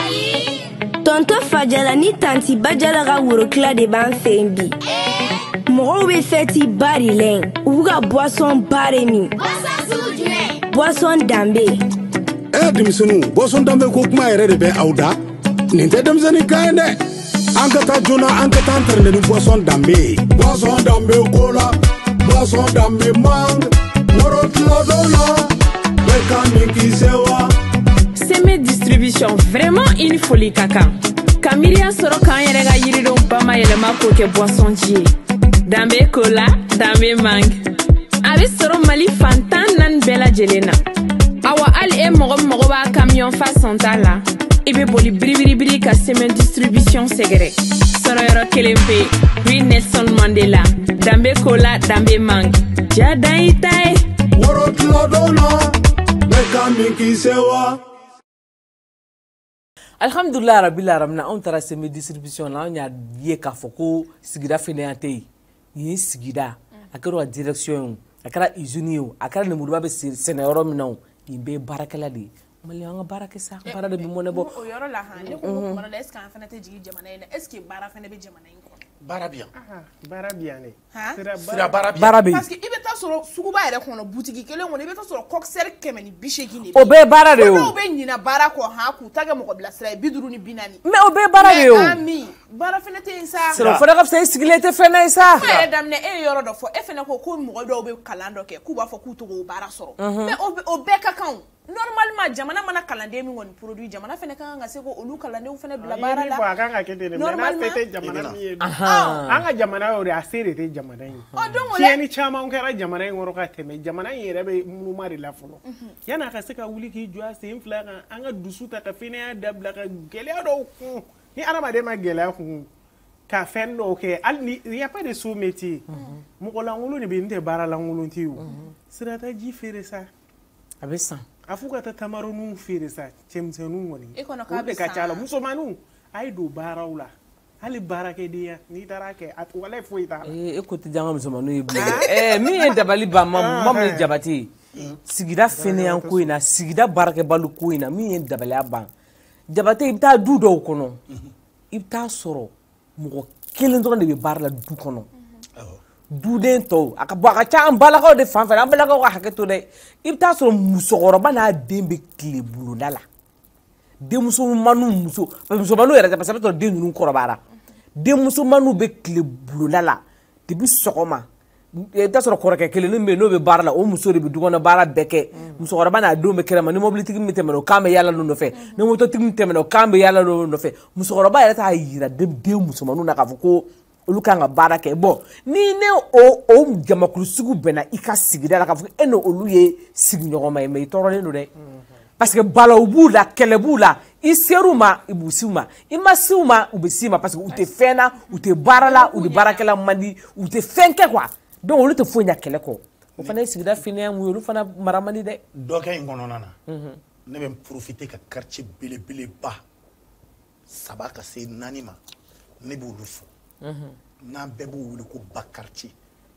S8: tonton Fajala ni tanti Bajala ka worotila de b'an fɛ yen bi mɔgɔw bɛ fɛti ba de la yen u b'u ka boisson ba de min boisson danbe
S1: denmisɛnninw boisson danbe ko kuma yɛrɛ de bɛ aw da nin tɛ denmisɛnnin kan ye dɛ an ka taa joona an ka taa an tɛrɛnɛ ni boisson danbe ye boisson danbe kola boisson danbe mangue worotila dɔw la bɛɛ ka min k'i sewa
S3: Semi distribution vraiment une folie kaka Kamiria sɔrɔ k'an yɛrɛ ka yiridenw bamayɛlɛma k'o kɛ boisson ji ye danbe kola danbe mangue a bɛ sɔrɔ Mali fantan 4 bɛɛ lajɛlen na awa hali e mɔgɔ b'a camion fa sɔnta la i bɛ boli biribiribiri ka semi distribution sɛgɛrɛ sɔrɔyɔrɔ kelen pe rue Nelson Mandela danbe kola danbe mangue ja dan i ta ye
S1: worotila dɔw la bɛɛ ka min k'i sewa
S4: alhamdulillah rabbil alamin anw taara semi distribution na an y'a ye k'a fɔ ko sigida fɛnɛya tɛ yen nin ye sigida a kɛra direction ye a kɛra usine ye a kɛra nemuruba bɛ sɛnɛ yɔrɔ min na nin bɛɛ ye baarakɛla de ye Mali an ka baara kɛ sa baara de bɛ mɔnɛ bɔ
S7: o yɔrɔ la han ne ko kuma dɔ la est ce que an fana tɛ jigin jamana in na est ce que baara fana bɛ jamana in kɔnɔ
S6: baara bɛ yan
S5: baara bɛ yan dɛ
S6: sira baara bɛ yan
S4: baara bɛ yen
S7: parce que i bɛ taa sɔrɔ suguba yɛrɛ kɔnɔ butigi kelen kɔnɔ i bɛ taa sɔrɔ coxeur 180 de
S4: o bɛɛ ye baara de ye o
S7: dɔw bɛ ɲina baara kɔ han k'u ta kɛ mɔgɔ bilasira ye 50 ni 40
S4: mais o bɛɛ ye baara de ye o
S7: bara fana tɛ yen sa.
S4: Sira fana ka fisa i sigilen tɛ fɛn na ye sa.
S7: Ko yɛrɛ daminɛ e ye yɔrɔ dɔ fɔ e fana ko mɔgɔ dɔw bɛ kalan dɔ kɛ k'u b'a fɔ k'u to k'o baara sɔrɔ. Mais o bɛɛ ka kan normalement jamana mana kalanden min kɔni produit jamana fana kan ka se ko olu kalandenw fana bila baara la.
S5: A kan ka kɛ ten de mais n'a se tɛ jamana min ye. An ka jamana yɛrɛ a se de tɛ jamana in. Tiɲɛni caman kɛra jamana in kɔrɔ ka tɛmɛ jamana in yɛrɛ bɛ munuma de la fɔlɔ. Yan'a ka se ka wuli k'i jɔ a sen fila kan an ka dusu ta ka fɛnɛya dabila ka gɛlɛya dɔw kun ni adamaden ma gɛlɛya kun ka fɛn dɔw kɛ hali ni il y a pas de sous métier mɔgɔ lankolon de bɛ n tɛ baara lankolon tɛ o sirata ji feere sa
S4: a bɛ san
S5: a f'u ka taa tamaroninw feere sa cɛmisɛnninw kɔni
S7: e kɔnɔ k'a bɛ
S5: ka ca la musomaninw a ye don baaraw la hali baarakɛdenya n'i taara kɛ a walayi foyi t'a la
S4: e ko tɛ diya an ka musomaninw ye bilen min ye dabali ban Mamu ye Jabate sigida fɛnɛya ko in na sigida baarakɛbali ko in na min ye dabaliya ban Jabate i bɛ taa du dɔw kɔnɔ i bɛ taa sɔrɔ mɔgɔ kelen dɔrɔn de bɛ baara la du kɔnɔ duden tɔw a ka ca an balakaw de fan fɛ an balakaw ka hakɛ to dɛ i bɛ taa sɔrɔ musokɔrɔba n'a den bɛ tile bulonda la denmusomaninw musomaninw yɛrɛ tɛ parce que a bɛ sɔrɔ den ninnu kɔrɔbayara denmusomaninw bɛ tile bulonda la depuis sɔgɔma i bɛ taa sɔrɔ kɔrɔkɛ kelen min bɛ yen n'o bɛ baara la o muso de bɛ du kɔnɔ baara bɛɛ kɛ musokɔrɔba n'a denw bɛ kɛnɛma ni mobilitigi min tɛmɛna o k'an bɛ yaala olu nɔfɛ ni mototigi min tɛmɛna o k'an bɛ yaala olu nɔfɛ musokɔrɔba yɛrɛ t'a yira den musomaninw na k'a fɔ ko olu kan ka baara kɛ bon ni ne o jamakulu sugu bɛnna i ka sigida la k'a fɔ e n'olu ye sigiɲɔgɔnma ye mais i tɔɔrɔlen don dɛ parce que balaw b'u la kɛlɛ b'u la i ser'u ma i b'u s'u ma i ma s'u ma u bɛ s'i ma parce que u tɛ fɛn na u tɛ baara la u ni baarakɛla man di u tɛ fɛn kɛ quoi donc olu tɛ foyi ɲɛ kɛlɛ kɔ o fana ye sigida fɛnɛya mun ye olu fana mara man di dɛ.
S6: dɔkɛ in kɔnɔna na ne bɛ n profiter ka quartier belebeleba 3 ka se 4 ma ne b'olu fɔ n'an bɛɛ b'u wele ko ba quartier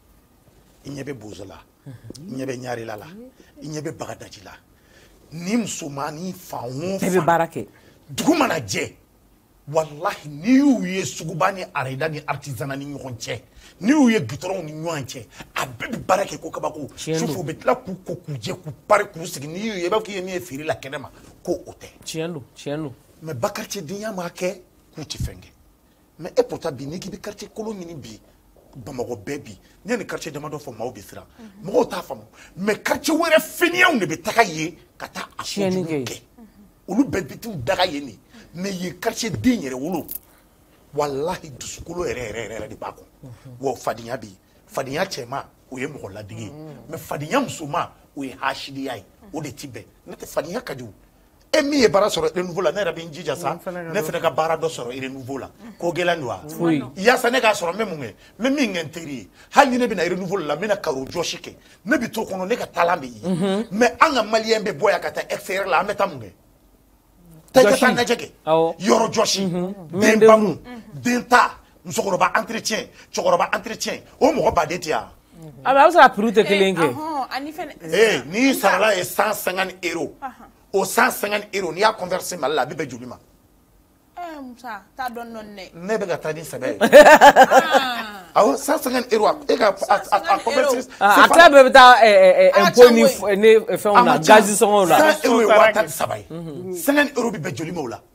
S6: i ɲɛ bɛ Bozola i ɲɛ bɛ Ɲarela la i ɲɛ bɛ Bagadaji la ni musomanin fan o fan
S4: bɛɛ bɛ baara kɛ
S6: dugu mana jɛ wallahi n'i y'u ye suguba ni arayida ni artisanat ni ɲɔgɔn cɛ n'i y'u ye gitɔrɔnw ni ɲɔgɔn cɛ a bɛɛ bɛ baara kɛ ko kabako sufu bɛ tila k'u ko k'u jɛ k'u pari k'u sigi n'i y'u ye i b'a fɔ k'i ye min ye feere la kɛnɛ ma ko o tɛ
S4: tiɲɛ don
S6: mais ba quartier denya m'a kɛ k'u tɛ fɛn kɛ mais e pourtant bi n'i k'i bɛ quartier kolon ɲini bi Bamakɔ bɛɛ bi ne ye nin quartier damadɔ fɔ maaw bɛ siran mɔgɔw t'a faamu mais quartier wɛrɛ fɛnɛyaw de bɛ taga yen ka taa a kojugu kɛ olu bɛɛ bɛ t'u daga yen de mais yen quartier den yɛrɛ wolo wallahi dusukolo yɛrɛ de b'a kɔ wa fadenya bɛ yen fadenya cɛman o ye mɔgɔ ladege ye mais fadenya musoman o ye hasidiya ye o de ti bɛn ne tɛ fadenya ka di o e min ye baara sɔrɔ renouveau la ne yɛrɛ bɛ n jija sa ne fana ka baara dɔ sɔrɔ renouveau la ko gɛlɛn don wa yaasa ne k'a sɔrɔ n bɛ mun kɛ n bɛ min kɛ n teri ye hali ni ne bɛna renouveau la n bɛna karo jɔsi kɛ ne bɛ to kɔnɔ ne ka taalan bɛ ye mais an ka maliyɛn bɛ bɔ yan ka taa extérieur la an bɛ taa mun kɛ taa i ka taa lajɛ kɛ yɔrɔ jɔsi den bamu den ta musokɔrɔba entretien cɛkɔrɔba entretien o mɔgɔ baden tɛ yan
S4: a bɛ se ka prix tɛ kelen kɛ
S6: n'i sarala ye 150 euros o 150 euros n'i y'a converser Mali la a bɛ bɛn joli ma
S7: Musa t'a dɔn dɛ
S6: ne bɛ ka taa ni sɛbɛ ye awɔ 150 euros e ka a converser
S4: a tila bɛɛ bɛ taa impôt ni fɛnw na gazi sɔngɔw la
S6: 100 euros ye 17 ye 50 euros bɛ bɛn joli ma o la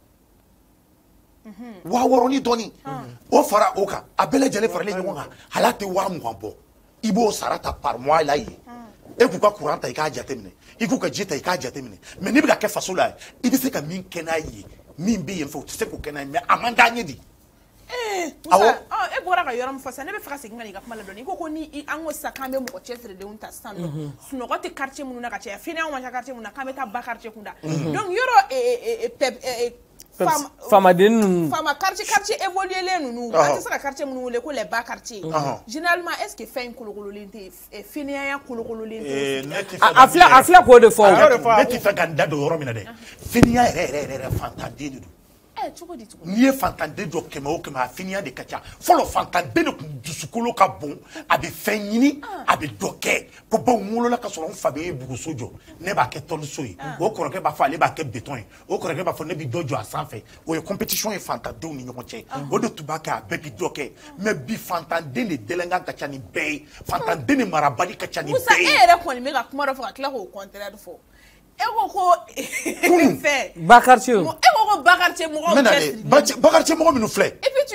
S6: 6000 ni dɔɔni o fara o kan a bɛɛ lajɛlen faralen ɲɔgɔn kan hali a tɛ 20,000 bɔ i b'o sara ta par mois la yen e k'u ka courant ta i k'a jateminɛ i k'u ka ji ta i k'a jateminɛ mais n'i bɛ ka kɛ faso la i bɛ se ka min kɛ n'a ye min bɛ yen fɛ o tɛ se k'o kɛ n'a ye mais a man d'an ye de.
S7: Musa e bɔra ka yɔrɔ min fɔ sisan ne bɛ fɛ ka segin ka n'i ka kuma la dɔɔni i ko ko ni an ko sisan k'an bɛ mɔgɔ cɛsirilenw ta sisan nɔ sunɔgɔ tɛ quartier minnu na ka caya fɛnɛyaw ma ca quartier minnu na k'an bɛ taa ba quartier kunda donc yɔrɔ
S4: famaden ninnu
S7: fama quartier évolué ninnu an tɛ se ka quartier minnu wele ko les bas quartiers généralement est ce que fɛn in kolokololen tɛ fɛnɛya kolokololen tɛ
S4: a filɛ k'o de fɔ
S6: ne tɛ fɛ ka n da don yɔrɔ min na dɛ fɛnɛya yɛrɛ fantanden de don n'i ye fantanden dɔ 100 o 100 a fɛnɛya de ka ca fɔlɔ fantanden de tun dusukolo ka bon a bɛ fɛn ɲini a bɛ dɔ kɛ ko baw n wolola ka sɔrɔ n fa bɛ buguso jɔ ne b'a kɛ tɔliso ye o kɔrɔkɛ b'a fɔ ale b'a kɛ béton ye o kɔrɔkɛ b'a fɔ ne bɛ dɔ jɔ a sanfɛ o ye compétition ye fantandenw ni ɲɔgɔn cɛ o de tun b'a kɛ a bɛɛ bɛ dɔ kɛ mais bi fantanden de dɛlɛnkan ka ca ni bɛɛ ye fantanden de marabali ka ca ni bɛɛ ye.
S7: Musa e yɛrɛ kɔni bɛ ka kuma dɔ fɔ ka tila k'o contraire fɔ e ko ko fɛn
S4: ba quartier
S7: e ko ko ba quartier mɔgɔw
S6: ba quartier mɔgɔ minnu filɛ
S7: et puis e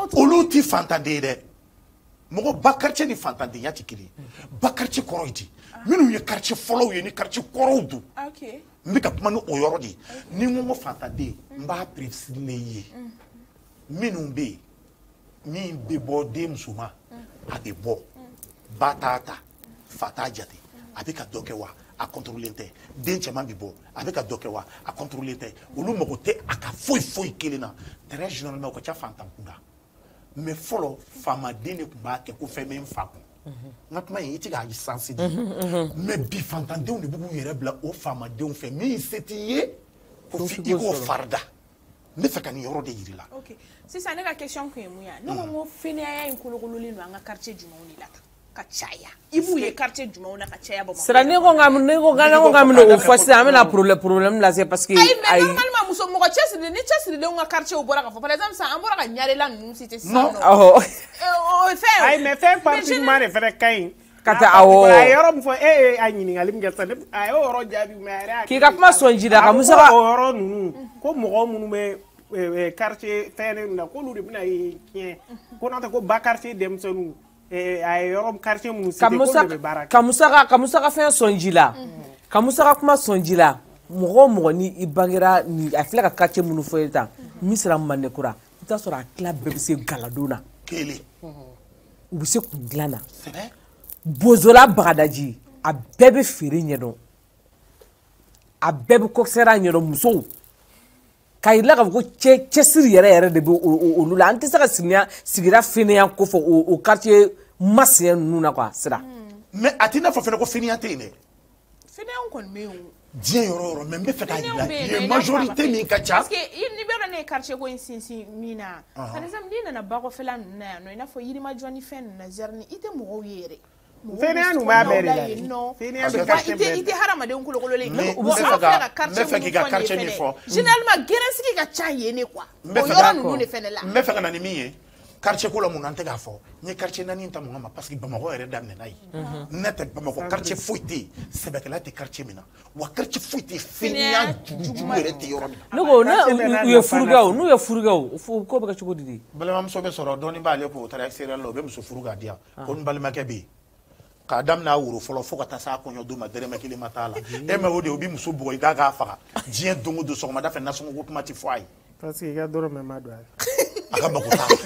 S6: olu ti fantanden dɛ mɔgɔ ba quartier ni fantandenya ti kelen ba quartier kɔrɔ di minnu ye quartier fɔlɔw ye ni quartier kɔrɔw don n bɛ ka kuma ni o yɔrɔ de ni n ko fantanden n b'a préciser ye minnu bɛ yen min bɛ bɔ den musoman a bɛ bɔ ba t'a ta fa t'a jate a bɛ ka dɔ kɛ wa a contrôler tɛ den cɛman bɛ bɔ a bɛ ka dɔ kɛ wa a contrôler tɛ olu mago tɛ a ka foyi kelen na très généralement o ka ca fantan kunda mais fɔlɔ faamaden de tun b'a kɛ ko fɛn bɛ n fa kun n ka kuma in i tɛ k'a sensé de mais bi fantandenw de b'u yɛrɛ bila o faamadenw fɛ min se t'i ye ko f'i k'o farida n bɛ fɛ ka nin yɔrɔ de yir'i la.
S7: ok sisan ne ka question kun ye mun ye ne ko n ko fɛnɛya in kolokololen don an ka quartier jumɛnw de la ka caya i b'u ye quartier jumɛnw na ka caya Bamakɔ.
S4: sira ne ko n ka o fɔ sisan an bɛna problème lase parce que
S7: ayi mais normalement muso mɔgɔ cɛsirilen ni cɛsirilenw ka quartier bɔra ka fɔ par exemple sisan an bɔra ka ɲarela ninnu citer sisan nɔ o fɛn
S5: ayi mais fɛn particulièrement de fɛnɛ ka ɲi
S4: ka taa awɔ
S5: a ye yɔrɔ min fɔ e a ɲininkali min kɛ sisan a y'o yɔrɔ jaabi mais a yɛrɛ
S4: k'i ka kuma sɔn ji la ka musaka
S5: o yɔrɔ ninnu ko mɔgɔ minnu bɛ quartier fɛn ninnu na k'olu de bɛna ye tiɲɛ ko n'o tɛ ko ba quartier denmisɛnninw a ye yɔrɔ quartier minnu citer k'olu de bɛ baara kɛ
S4: ka musaka fɛn sɔn ji la ka musaka kuma sɔn ji la mɔgɔ mɔgɔ ni i bangera ni a filɛ ka quartier minnu fɔ i tan min sera Mandekura i t'a sɔrɔ a tila bɛɛ bɛ se galadon na
S6: kelen
S4: u bɛ se kun dilan na bozola Bagadaji a bɛɛ bɛ feere ɲɛdɔn a bɛɛ bɛ coxera ɲɛdɔn musow ka yirila k'a fɔ ko cɛsiri yɛrɛ de bɛ olu la an tɛ se ka sigira fɛnɛya ko fɔ o quartier masiyɛn ninnu na quoi sira
S6: mais a t'i n'a fɔ fɛnɛ ko fɛnɛya tɛ yen dɛ
S7: fɛnɛyaw kɔni bɛ yen
S6: diɲɛ yɔrɔ yɔrɔ mais n bɛ fɛ k'a yira yen majorité min ka ca
S7: parce que ni bɛ ne ye quartier ko in sinsin min na par exemple n'i nana bakɔfɛla ninnu na yan nɔ i n'a fɔ Yirimajɔ ni fɛn ninnu na Zɛrini i tɛ mɔgɔw ye yɛrɛ
S5: fɛnɛya ninnu b'a bɛɛ de la
S7: fɛnɛya bɛ quartier bɛɛ i tɛ hadamaden kolokololen
S6: n bɛ fɛ k'i ka quartier min fɔ
S7: généralement gɛrɛsigi ka ca yen ne quoi o yɔrɔ ninnu de fɛnɛ la
S6: n bɛ fɛ ka na ni min ye quartier ko la mun na n tɛ k'a fɔ n ye quartier naani ta mun kama parce que Bamakɔ yɛrɛ daminɛna yen ne tɛ Bamakɔ quartier foyi tɛ yen sɛbɛkɛla tɛ quartier min na wa quartier foyi tɛ yen fɛnɛya jugu yɛrɛ tɛ yɔrɔ min na.
S4: ne ko n'u ye furukɛ ko bɛ kɛ cogo di.
S6: balimamuso bɛ sɔrɔ dɔɔni b'ale ko o taara extérieur la o bɛ muso furu k'a di yan ko n balimakɛ bɛ yen k'a daminɛ a woro fɔlɔ fo ka taa s'a kɔɲɔ don ma dɛrɛmɛ kelen ma t'a la e ma o de o bɛ muso bugɔ i k'a faga diɲɛ don o don sɔgɔmada fɛ nasɔngɔ ko kuma tɛ fɔ a ye.
S5: parce que i ka dɔrɔmɛ ma don a la.
S6: a ka mago t'a la.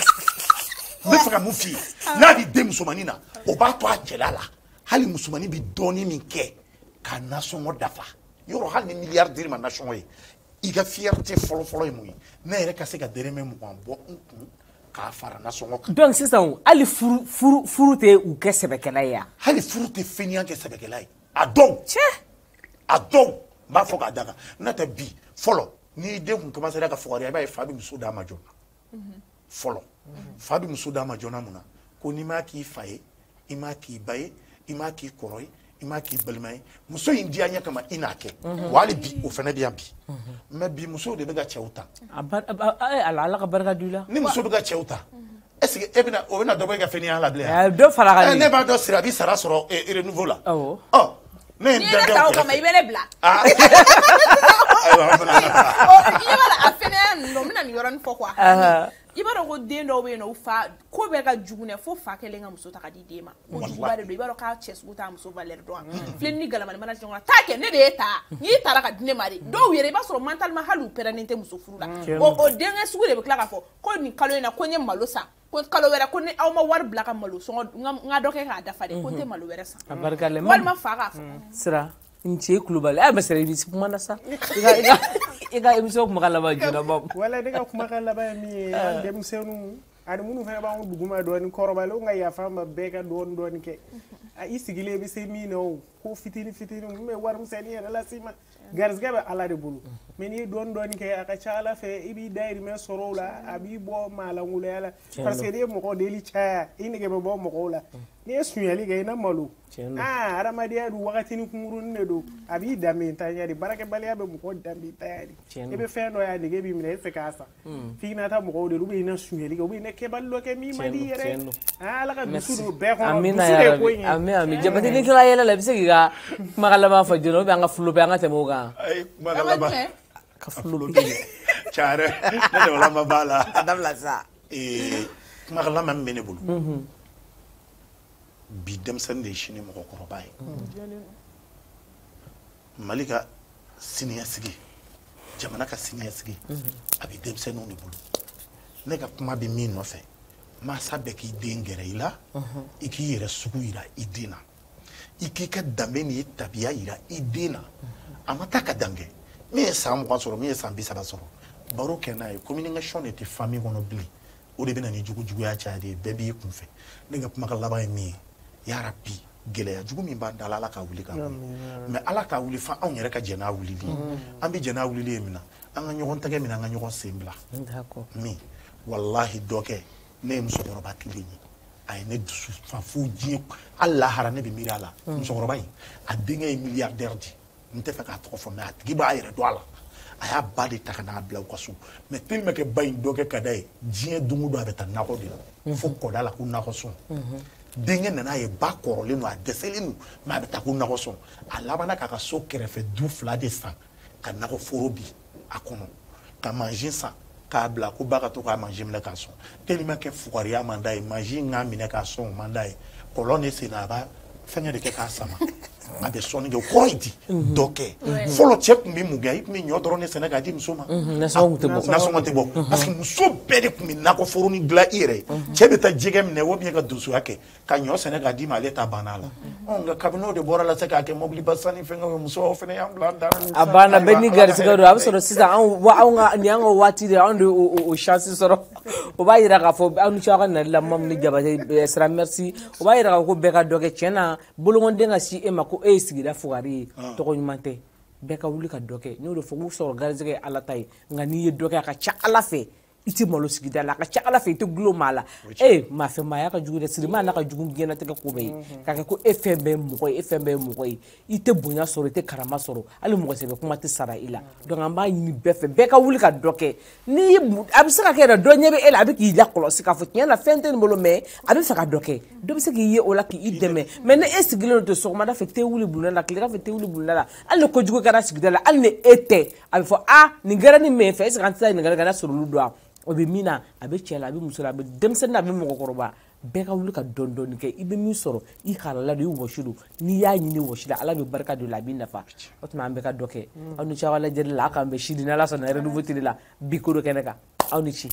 S6: n bɛ fɛ ka mun f'i ye n'a bɛ den musomanin na o b'a to a cɛla la hali musomanin bɛ dɔɔnin min kɛ ka nasɔngɔ dafa yɔrɔ hali ni miliyari dir'i ma nasɔngɔ ye i ka fierté fɔlɔ ye mun ye ne yɛrɛ ka se ka dɛrɛmɛ 20 bɔ n kun k'a fara nasɔngɔ kan.
S4: donc sisan hali furu tɛ u kɛ sɛbɛkɛla ye yan.
S6: hali furu tɛ fɛnniya kɛ sɛbɛkɛla ye a dɔn. a dɔn n b'a fɔ k'a daga n'o tɛ bi fɔlɔ n'i den kun commencera ka fugariya i b'a ye fa bɛ muso d'a ma joona fɔlɔ fa bɛ muso d'a ma joona mun na ko n'i m'a k'i fa ye i m'a k'i ba ye i m'a k'i kɔrɔ ye i m'a k'i balima ye muso in diya ɲɛ kama i n'a kɛ wa hali bi o fana bɛ yan bi mais bi musow de bɛ ka cɛw ta.
S4: ala ka barika d'u la.
S6: ni muso bɛ ka cɛw ta est ce que o bɛna dɔ bɔ i ka fɛnniya la bilen.
S4: dɔ fara kan
S6: ne b'a dɔn sira a bɛ sara sɔrɔ renouveau la.
S4: awɔ.
S6: ne ye n
S7: da o kama i bɛ ne bila.
S6: ayiwa an fana.
S7: i b'a la a fɛnɛya ninnu n bɛna nin yɔrɔnin fɔ quoi. i b'a dɔn ko den dɔw bɛ yen nɔ u fa ko bɛɛ ka jugu dɛ fo fa kɛlen ka muso ta ka di den ma ko juguba de don i b'a dɔn k'a cɛ sugu t'a muso valeur dɔn filɛ ni galamani mana ɲɔgɔn na taa kɛ ne de ye ta n'i taara ka di ne ma de dɔw yɛrɛ i b'a sɔrɔ mentalement hali u pɛrɛnnen tɛ muso furu la o denkɛ sugu de bɛ tila k'a fɔ ko nin kalo in na ko n ye malo san ko kalo wɛrɛ ko ni aw ma wari bila ka malo sɔngɔ n ka dɔ kɛ k'a dafa de ko n tɛ malo wɛrɛ san walima fa k'a fɔ
S4: sira n cɛ kulubali a bɛ sera i bɛ kuma na sa i ka émission kumakan laban joona babu.
S5: wala ne ka kumakan laban ye min ye an denmisɛnninw ani minnu fana b'an duguma dɔɔni kɔrɔbalenw ka yafa ma bɛɛ ka dɔɔni kɛ i sigilen bɛ se min na o ko fitini min bɛ warimisɛnnin yɛrɛ las'i ma garizigɛ bɛ ala de bolo mais n'i ye dɔɔni kɛ a ka ca ala fɛ i b'i dayirimɛ sɔrɔ o la a b'i bɔ maalankoloya la parce que n'i ye mɔgɔ deli caya i nege bɛ bɔ mɔgɔw la n'i ye sunyali kɛ i na malo adamadenya don wagatinin kunkurunin de don a b'i danbe ntanya de baarakɛbaliya bɛ mɔgɔ danbe ntanya de i bɛ fɛn dɔ y'a nege b'i minɛ i fɛ k'a san f'i na taa mɔgɔw de u bɛ i na sunyali kɛ u bɛ i na kɛbali dɔ kɛ min man di yɛrɛ ala ka dusu don bɛɛ kɔnɔ dusu de ye ko in ye.
S4: ami jabate ni kila yɛlɛ la i bɛ se k'i ka kumakan laban fɔ joona ou bien an ka fulo bɛ an ka tɛmɛ o kan.
S6: kumakan laban
S4: ka fulo bɛ
S6: ca yɛrɛ ne de wala ma b'a la.
S4: a dabila sa.
S6: kuma la même bene bulu bi demsen de chini mo ko baye malika siniya sigi jamana ka siniya sigi abi demsen no bulu ne ka kuma bi min no fe ma sabe ki dengere ila iki yere sugu ira idina iki ka dambe ni tabiya ira idina amata ka dange mi sam ko soro mi sam bi saba soro baro kenai communication était famille on oublie o de bena ni jugu ya chaade bebi kunfe ne ga kuma kala ba mi ya rabbi gele ya jugu mi ba dalala ka wuli ka mais ala ka wuli fa on yere ka jena wuli li an bi jena wuli li mina an ga nyogon tage mina an ga nyogon sembla d'accord mi wallahi doke ne muso goroba kilini ay ne dusu fa fu ji alla hara ne bi mirala muso goroba yi a dinga milliardaire di nte fa ka to fo na giba ayre do ala aya badi takana bla ko su mais tellement que bayin doke kadai jien dungu do abeta nako de fo ko dala ku nako so dinge nana ye ba korole no adeseli no ma abeta ku nako so alabana ka so kerefe du fla de sang ka nako forobi akono ka manger ça ka bla ku baka to ka manger mle ka so tellement que fuaria mandai manger ngamine ka so mandai kolone sinaba fanya de ka sama abe soni ge koidi doke folo check mi muga ip mi nyodoro ne Sénégal di musoma na so te bo parce que muso bede ku mi nako foroni gla ire chebe ta jigem ne wo bi ga dusu ake ka nyo Sénégal di ma leta banala on ga kabino de bora la seka ke mobili basani fenga muso fene yam blanda
S4: abana beni garisi ga do abso sisa an wa an ni an wati de an o chance soro o ba yira ka fo an chaka na la mam ni jabate sera merci o ba yira ko be ka doke chena bulungon denga si e mako e sigida fugari to ko nyumante be ka wuli ka doke ni o do fo mu soro garisige ala tay ngani ye doke ka cha ala fe iti malo sigida la ka cha ala fe to glomala ma fe ma ya ka jugu de sirima na ka jugu gena te ka ko be ka ko FMB mo ko ite bonya soro te karama soro ali mo ko se be kuma te sara ila donc amba ni be fe be ka wuli ka doke ni abisa ka kera do nyebe ela abi ki la kolo sika fo tiena fente ni bolo me abi fa ka doke do bi se ki ye ola ki ideme mais ne esigilo to so ma da fe te wuli buluna la klira fe te wuli buluna la ali ko jugu kara sigida la ali ne ete abi fo ni gara ni me fe se kan ta ni gara soro lu do obi mina abe chela abi musula abe demsen na be mo koroba be ka wuli ka dondon ke ibe mi soro I halala do woshidu ni ya nyini woshida ala be barka do la bi nafa otuma ambe ka doke anu cha wala jeri la ka ambe shidi na la so na redu votili la bikoro keneka anu chi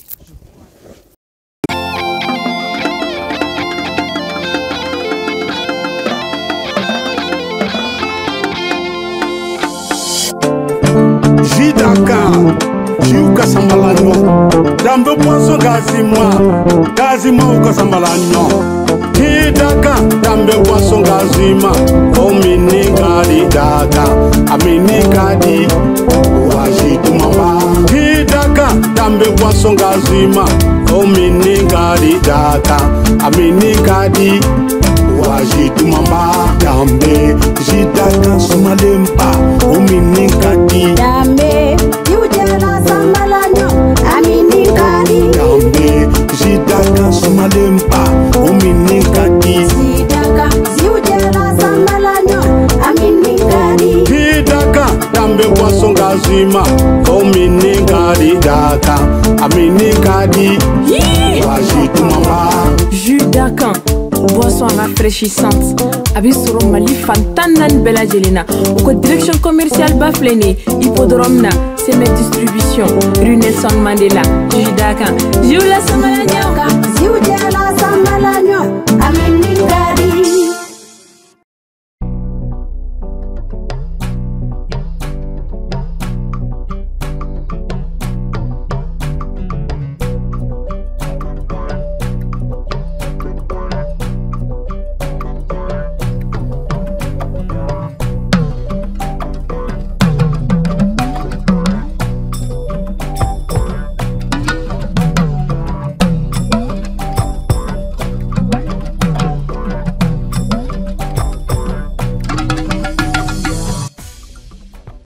S1: Jidaka Jiu Casambalanyo Dambe poisson gazima ou Casambalanyo Jidaka Dambe poisson gazima Omini gadi daka Amini gadi Wajidu mama Jidaka Dambe poisson gazima Omini gadi daka Amini gadi Wajidu mama Dambe Jidaka sumalempa Omini gadi
S2: Dambe Yujela sambalanyo Amini gadi
S1: Dambe Jidaka sumalempa Omini gadi
S2: Jidaka Yujela sambalanyo Amini gadi
S1: Jidaka Dambe poisson gazima Omini gadi daka Amini gadi Wajidu mama
S3: Judaka boisson rafraîchissante abisoro mali fantanan bela jelina ou direction commerciale baflene hippodrome na c'est mes distribution rue Nelson Mandela Judaka Jiula Samalanyo
S2: Jiula Samalanyo